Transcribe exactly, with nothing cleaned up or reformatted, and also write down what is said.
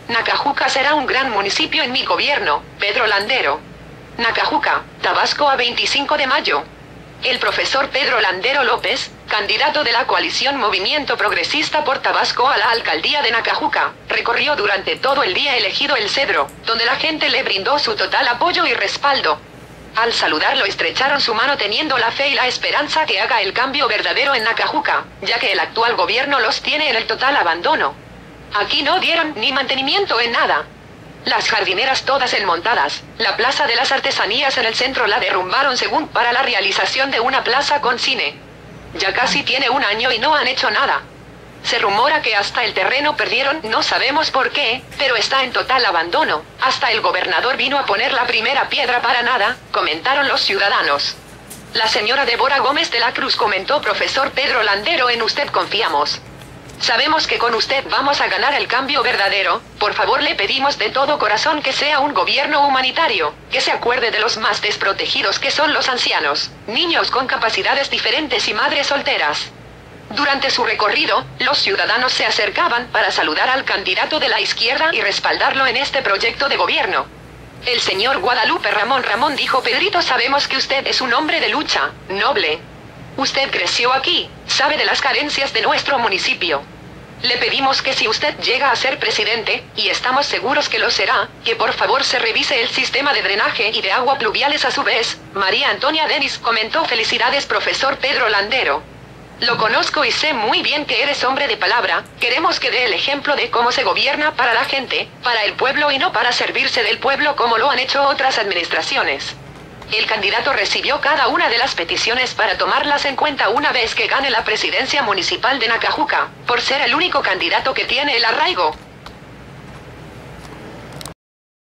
Nakajuca será un gran municipio en mi gobierno, Pedro Landero. Nakajuca, Tabasco, a veinticinco de mayo. El profesor Pedro Landero López, candidato de la coalición Movimiento Progresista por Tabasco a la alcaldía de Nakajuca, recorrió durante todo el día el ejido El Cedro, donde la gente le brindó su total apoyo y respaldo. Al saludarlo estrecharon su mano teniendo la fe y la esperanza que haga el cambio verdadero en Nakajuca, ya que el actual gobierno los tiene en el total abandono. Aquí no dieron ni mantenimiento en nada. Las jardineras todas enmontadas, la plaza de las artesanías en el centro la derrumbaron según para la realización de una plaza con cine. Ya casi tiene un año y no han hecho nada. Se rumora que hasta el terreno perdieron, no sabemos por qué, pero está en total abandono. Hasta el gobernador vino a poner la primera piedra para nada, comentaron los ciudadanos. La señora Débora Gómez de la Cruz comentó: profesor Pedro Landero, en usted confiamos. Sabemos que con usted vamos a ganar el cambio verdadero. Por favor, le pedimos de todo corazón que sea un gobierno humanitario, que se acuerde de los más desprotegidos, que son los ancianos, niños con capacidades diferentes y madres solteras. Durante su recorrido, los ciudadanos se acercaban para saludar al candidato de la izquierda y respaldarlo en este proyecto de gobierno. El señor Guadalupe Ramón Ramón dijo: Pedrito, sabemos que usted es un hombre de lucha, noble. Usted creció aquí, sabe de las carencias de nuestro municipio. Le pedimos que si usted llega a ser presidente, y estamos seguros que lo será, que por favor se revise el sistema de drenaje y de agua pluviales a su vez. María Antonia Denis comentó: felicidades, profesor Pedro Landero. Lo conozco y sé muy bien que eres hombre de palabra. Queremos que dé el ejemplo de cómo se gobierna para la gente, para el pueblo y no para servirse del pueblo como lo han hecho otras administraciones. El candidato recibió cada una de las peticiones para tomarlas en cuenta una vez que gane la presidencia municipal de Nakajuca, por ser el único candidato que tiene el arraigo,